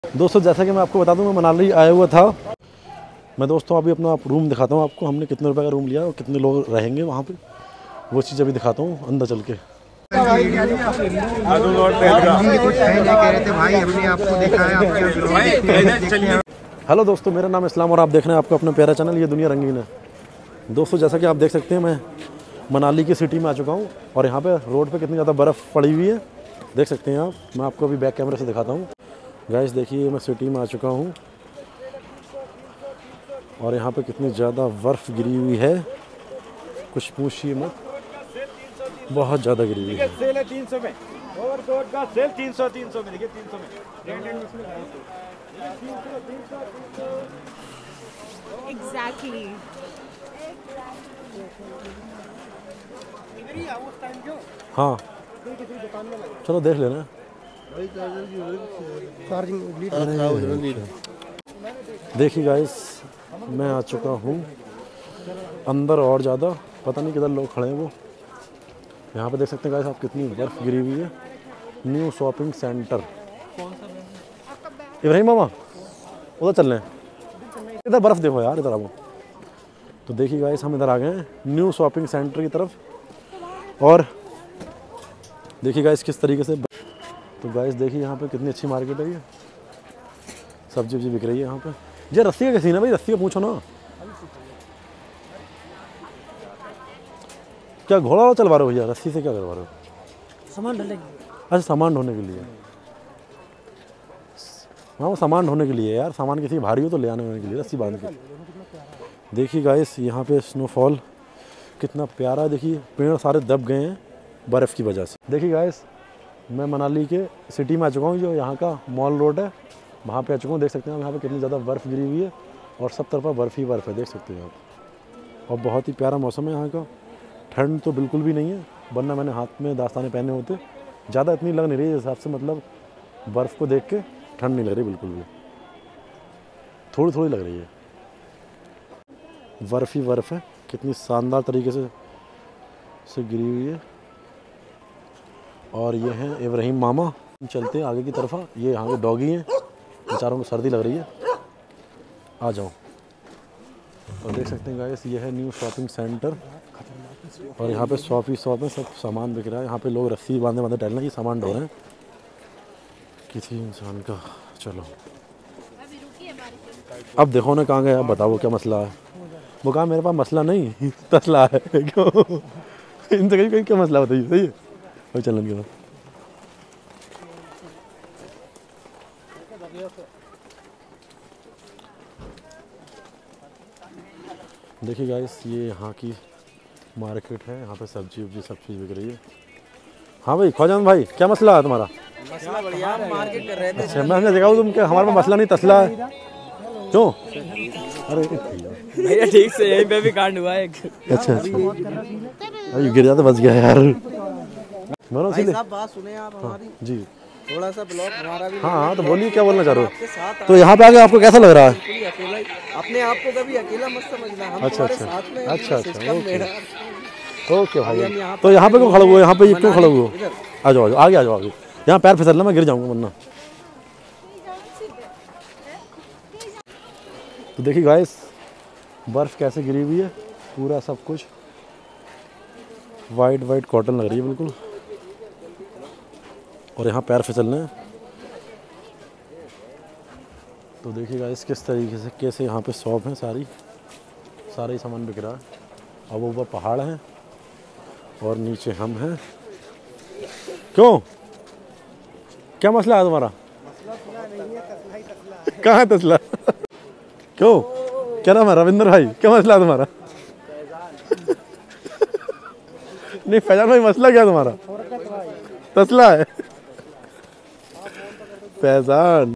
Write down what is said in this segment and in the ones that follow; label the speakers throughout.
Speaker 1: दोस्तों जैसा कि मैं आपको बता दूं, मैं मनाली आया हुआ था। मैं दोस्तों अभी अपना रूम दिखाता हूं आपको। हमने कितने रुपए का रूम लिया और कितने लोग रहेंगे वहां पे, वो चीज़ अभी दिखाता हूं अंदर चल के। हेलो दोस्तों, मेरा नाम इस्लाम और आप देख रहे हैं आपका अपना प्यारा चैनल ये दुनिया रंगीन है। दोस्तों जैसा कि आप देख सकते हैं, मैं मनाली की सिटी में आ चुका हूँ और यहाँ पे रोड पे कितनी ज़्यादा बर्फ़ पड़ी हुई है, देख सकते हैं आप। मैं आपको अभी बैक कैमरे से दिखाता हूँ। गाइस देखिए, मैं सिटी में आ चुका हूँ और यहाँ पे कितनी ज़्यादा बर्फ़ गिरी हुई है, कुछ पूछिए मत, बहुत ज़्यादा गिरी हुई है।
Speaker 2: सेल है 300 में, ओवरकोट का सेल 300 में, देखिए 300 में
Speaker 3: एग्जैक्टली।
Speaker 1: हाँ चलो देख लेना। देखिए गाइस, मैं आ चुका हूँ अंदर और ज़्यादा, पता नहीं किधर लोग खड़े हैं वो। यहाँ पे देख सकते हैं गाइस आप, कितनी बर्फ़ गिरी हुई है। New shopping centre. इब्राहिम मामा उधर चल रहे हैं, इधर बर्फ़ देखो यार, इधर आओ। तो देखिए गाइस, हम इधर आ गए हैं न्यू शॉपिंग सेंटर की तरफ। और देखिए गाइस किस तरीके से, तो गाइस देखिए यहाँ पे कितनी अच्छी मार्केट है। ये सब्जी वब्जी बिक रही है यहाँ पे। ये रस्सी का कैसी ना भाई, रस्सी का पूछो ना। क्या घोड़ा चलवा रहे हो भैया, रस्सी से क्या करवा रहे हो?
Speaker 4: सामान ढोने के लिए।
Speaker 1: अच्छा सामान ढोने के लिए। हाँ वो सामान ढोने के लिए यार, सामान किसी भारी हो तो ले आने के लिए रस्सी बांध के। देखिए गाइस यहाँ पे स्नोफॉल कितना प्यारा है। देखिए पेड़ सारे दब गए हैं बर्फ़ की वजह से। देखिए गाइस, मैं मनाली के सिटी में आ चुका हूँ, जो यहाँ का मॉल रोड है वहाँ पे आ चुका हूँ। देख सकते हैं यहाँ पे कितनी ज़्यादा बर्फ़ गिरी हुई है और सब तरफा बर्फ़ ही बर्फ़ है, देख सकते हैं आप। और बहुत ही प्यारा मौसम है यहाँ का। ठंड तो बिल्कुल भी नहीं है, वरना मैंने हाथ में दास्ताने पहने होते। ज़्यादा इतनी लग नहीं रही है हिसाब से, मतलब बर्फ़ को देख के ठंड नहीं लग रही बिल्कुल भी, थोड़ी थोड़ी लग रही है। बर्फ़ ही बर्फ़ है, कितनी शानदार तरीके से गिरी हुई है। और ये हैं इब्राहिम मामा। चलते हैं आगे की तरफ। ये यहाँ के डॉगी हैं, बेचारों को सर्दी लग रही है। आ जाओ। और देख सकते हैं गाइस, ये है न्यू शॉपिंग सेंटर और यहाँ पे शॉप ही शॉप है, सब सामान बिक रहा है। यहाँ पे लोग रस्सी बांधे बांधे टहल रहे हैं, ये सामान ढो रहे हैं किसी इंसान का। चलो अब देखो ना कहाँ गए, अब बताओ क्या मसला है। वो कहा मेरे पास मसला नहीं तसला है। क्यों इनसे कहीं क्या मसला बताइए, सही है भाई। चलन के बाद देखिए गाइस, ये यहाँ की मार्केट है। यहाँ पे सब्जी वब्जी सब चीज़ बिक रही है। हाँ भाई ख्वाजान भाई, क्या मसला है तुम्हारा?
Speaker 4: मसला बढ़िया, मार्केट कर रहे थे।
Speaker 1: अच्छा मैं जगह तुम क्या, हमारे पास मसला नहीं तसला है क्यों? अरे
Speaker 4: भैया ठीक से यहीं पे भी कांड हुआ है।
Speaker 1: अच्छा अरे गिर जाता, बच गया यार।
Speaker 4: भाई साहब बात सुने आप हमारी
Speaker 1: जी।
Speaker 4: थोड़ा सा ब्लॉग हमारा भी।
Speaker 1: हाँ तो बोलिए क्या बोलना चाह रहे
Speaker 4: आपके साथ
Speaker 1: हो? तो यहाँ पे आके आपको कैसा लग रहा है?
Speaker 4: बिल्कुल अकेला ही, अपने आप को कभी अकेला मत समझना। हम
Speaker 1: अच्छा
Speaker 4: तुम्हारे
Speaker 1: अच्छा
Speaker 4: साथ में।
Speaker 1: अच्छा
Speaker 4: सिस्टम मेरा।
Speaker 1: ओके भाई। तो यहाँ पे क्यों खड़े हुए, यहाँ पे क्यों खड़े हुए? आ जाओ आगे, आ जाओ आगे। यहाँ पैर फिसलना, मैं गिर जाऊँगा वरना। तो देखिए गाइस, बर्फ़ कैसे गिरी हुई है, पूरा सब कुछ वाइट वाइट कॉटन लग रही है बिल्कुल। और यहाँ पैर फिसलने हैं। तो देखिए गाइस किस तरीके से कैसे यहाँ पे शॉप है, सारा ही सामान बिक रहा है। और वो ऊपर पहाड़ हैं और नीचे हम हैं। क्यों क्या मसला है तुम्हारा? कहाँ है तसला? क्यों क्या नाम है? रविंद्र भाई, क्या मसला है तुम्हारा? नहीं फैजान भाई, मसला क्या तुम्हारा? तसला है फैजान।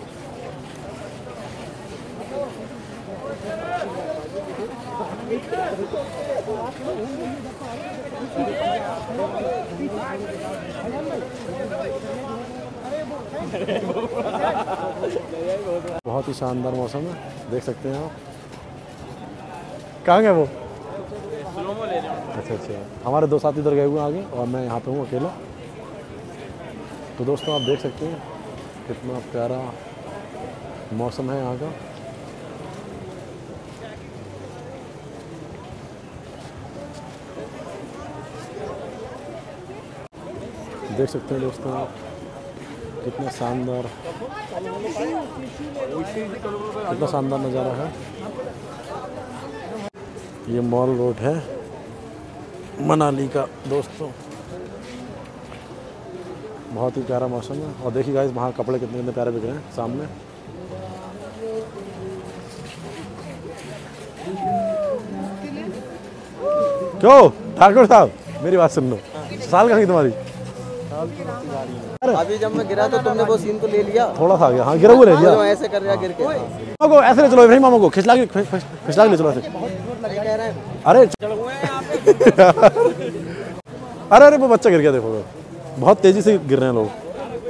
Speaker 1: बहुत ही शानदार मौसम है, देख सकते हैं आप। कहाँ गए वो? अच्छा अच्छा, हमारे दो साथी इधर गए हुए हैं आगे और मैं यहाँ पे हूँ अकेला। तो दोस्तों आप देख सकते हैं कितना प्यारा मौसम है यहाँ का। देख सकते हैं दोस्तों आप कितना शानदार नज़ारा है। ये मॉल रोड है मनाली का दोस्तों। बहुत ही प्यारा मौसम है। और देखिए गाइस वहाँ कपड़े कितने कितने प्यारे बिक रहे हैं सामने। क्यों ठाकुर साहब मेरी बात सुन लो, साल कहाँ की तुम्हारी?
Speaker 4: अभी जब मैं गिरा तो तुमने वो सीन तो ले लिया,
Speaker 1: थोड़ा सा आ गया। हाँ गिरा हुआ ले लिया।
Speaker 4: जो ऐसे कर रहा गिर के
Speaker 1: मामा को ऐसे ले चलो, इब्राहिम मामा को खिसला के ले चलो ऐसे।
Speaker 4: कह रहे हैं।
Speaker 1: अरे अरे अरे वो बच्चा गिर गया, देखो बहुत तेजी से गिर रहे हैं लोग।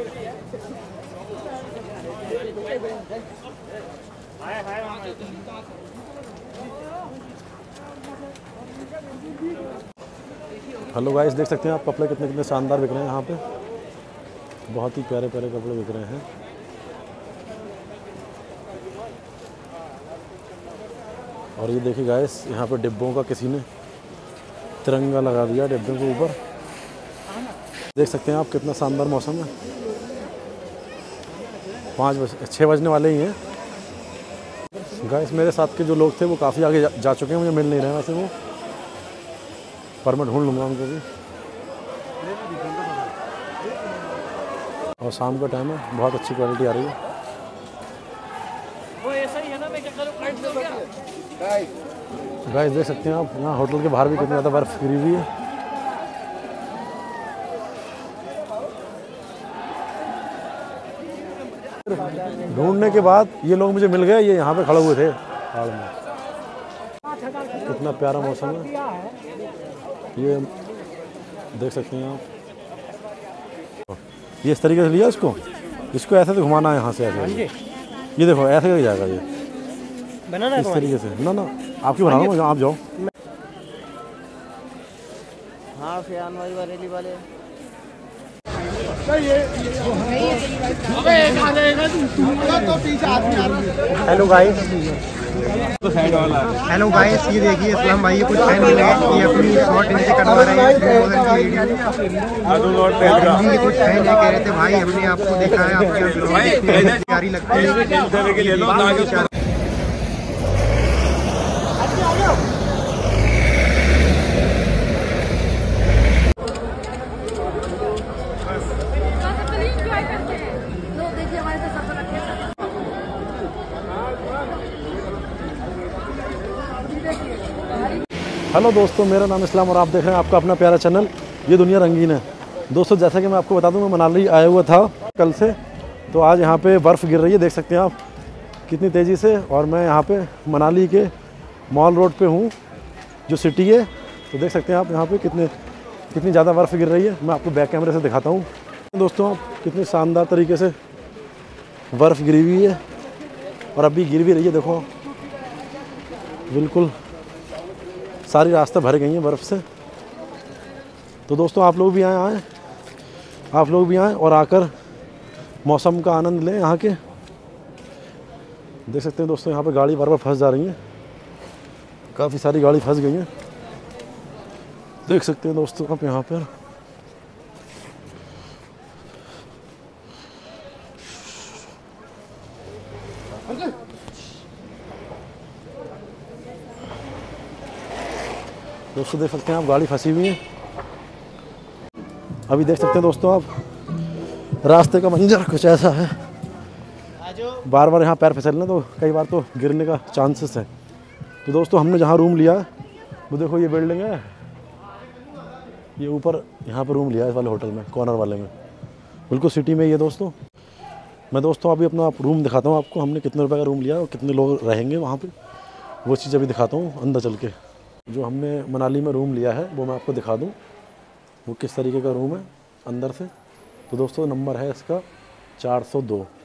Speaker 1: हेलो गाइस, देख सकते हैं आप कपड़े कितने कितने शानदार बिक रहे हैं यहाँ पे। बहुत ही प्यारे प्यारे कपड़े बिक रहे हैं। और ये देखिए गाइस यहाँ पे डिब्बों का किसी ने तिरंगा लगा दिया डिब्बों के ऊपर। देख सकते हैं आप कितना शानदार मौसम है। 6 बजने वाले ही हैं गाइस। मेरे साथ के जो लोग थे वो काफ़ी आगे जा चुके हैं, मुझे मिल नहीं रहे हैं वैसे वो, पर मैं ढूंढ लूँगा उनको भी। और शाम का टाइम है, बहुत अच्छी क्वालिटी आ रही है। गाइस देख सकते हैं आप यहाँ होटल के बाहर भी कितनी ज़्यादा बर्फ़ गिरी हुई है। ढूंढने के बाद ये लोग मुझे मिल गए, ये यहाँ पे खड़े हुए थे पहाड़ में। कितना प्यारा मौसम है ये, देख सकते हैं आप। ये इस तरीके से लिया इसको ऐसे तो घुमाना है यहाँ से ऐसे। ये देखो ऐसे ही जाएगा ये बनाना इस तरीके से। ना आपकी बना लो, आप जाओ।
Speaker 4: हाँ फियान भाई बरेली वाले।
Speaker 5: हेलो गाइस, ये देखिए इस्लाम भाई ये कुछ फैन मिल गए, ये अपनी शॉर्ट इनसे करवा रहे हैं। ये कुछ फैन है, कह रहे थे भाई हमने आपको देखा है, आपकी तैयारी लगती है।
Speaker 1: हेलो दोस्तों, मेरा नाम इस्लाम और आप देख रहे हैं आपका अपना प्यारा चैनल ये दुनिया रंगीन है। दोस्तों जैसा कि मैं आपको बता दूं, मैं मनाली आया हुआ था कल से, तो आज यहाँ पे बर्फ़ गिर रही है, देख सकते हैं आप कितनी तेज़ी से। और मैं यहाँ पे मनाली के मॉल रोड पे हूँ जो सिटी है, तो देख सकते हैं आप यहाँ पे कितनी ज़्यादा बर्फ़ गिर रही है। मैं आपको बैक कैमरे से दिखाता हूँ दोस्तों, आप कितनी शानदार तरीके से बर्फ़ गिरी हुई है और अभी गिर भी रही है। देखो बिल्कुल सारी रास्ते भर गई हैं बर्फ़ से। तो दोस्तों आप लोग भी आएँ और आकर मौसम का आनंद लें यहाँ के। देख सकते हैं दोस्तों यहाँ पे गाड़ी बार बार फंस जा रही हैं, काफ़ी सारी गाड़ी फंस गई हैं, देख सकते हैं दोस्तों आप यहाँ पर। दोस्तों देख सकते हैं आप गाड़ी फंसी हुई है। अभी देख सकते हैं दोस्तों आप रास्ते का मंजर कुछ ऐसा है, बार बार यहाँ पैर फिसलने तो कई बार तो गिरने का चांसेस है। तो दोस्तों हमने जहाँ रूम लिया वो देखो ये बिल्डिंग है, ये ऊपर यहाँ पर रूम लिया है इस वाले होटल में, कॉर्नर वाले में, बिल्कुल सिटी में। ये दोस्तों मैं अभी अपना रूम दिखाता हूँ आपको, हमने कितने रुपए का रूम लिया और कितने लोग रहेंगे वहाँ पे, वो चीज़ अभी दिखाता हूँ अंदर चल के। जो हमने मनाली में रूम लिया है वो मैं आपको दिखा दूँ वो किस तरीके का रूम है अंदर से। तो दोस्तों नंबर है इसका 402।